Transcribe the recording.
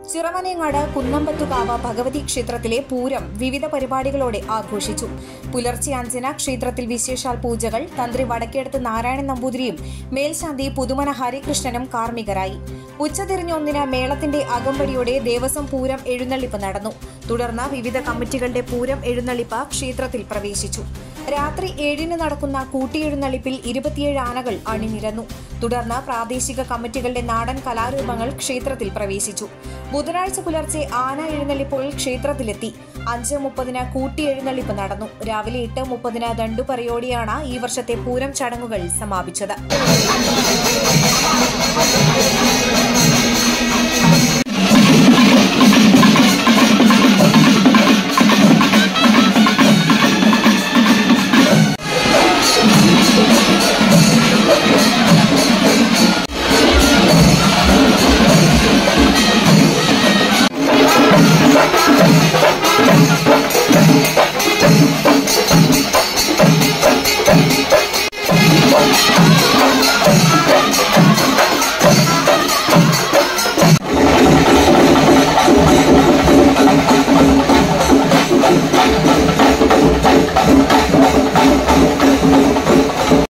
ചിറമനേങ്ങാട് കുന്നമ്പത്തുകാവ് ഭഗവതി ക്ഷേത്രത്തിലെ പൂരം വിവിധ പരിപാടികളോടെ ആഘോഷിച്ചു. പുലർച്ചെ 5-ന് ക്ഷേത്രത്തിൽ വിശേഷാൽ പൂജകൾ തന്ത്രി വടക്കേടത്ത് നാരായണൻ നമ്പൂതിരിയും മേൽശാന്തി പുതുമന ഹരികൃഷ്ണനും കാർമ്മികരായി. ഉച്ചതിരിഞ്ഞ് 1-ന് മേളത്തിന്റെ അകമ്പടിയോടെ ദേവസ്വം പൂരം എഴുന്നള്ളിപ്പ് നടന്നു. തുടർന്ന് വിവിധ കമ്മിറ്റികളുടെ പൂരം എഴുന്നള്ളിപ്പ് ക്ഷേത്രത്തിൽ പ്രവേശിച്ചു. രാത്രി 7-ന് നടക്കുന്ന കൂട്ടിയെഴുന്നള്ളിപ്പിൽ 27 ആനകൾ അണിനിരന്നു. തുടർന്ന് പ്രാദേശിക കമ്മിറ്റികളുടെ നാടൻ കലാരൂപങ്ങൾ ക്ഷേത്രത്തിൽ പ്രവേശിച്ചു. ബുധനാഴ്ച പുലർച്ചെ ആന എഴുന്നള്ളിപ്പോൾ ക്ഷേത്രത്തിലെത്തി. 5:30-ന് കൂട്ടിയെഴുന്നള്ളിപ്പ് നടന്നു. രാവിലെ 8:30-ന് ദണ്ഡുപറയോടെയാണ് ഈ വർഷത്തെ പൂരം ചടങ്ങുകൾ സമാപിച്ചത്.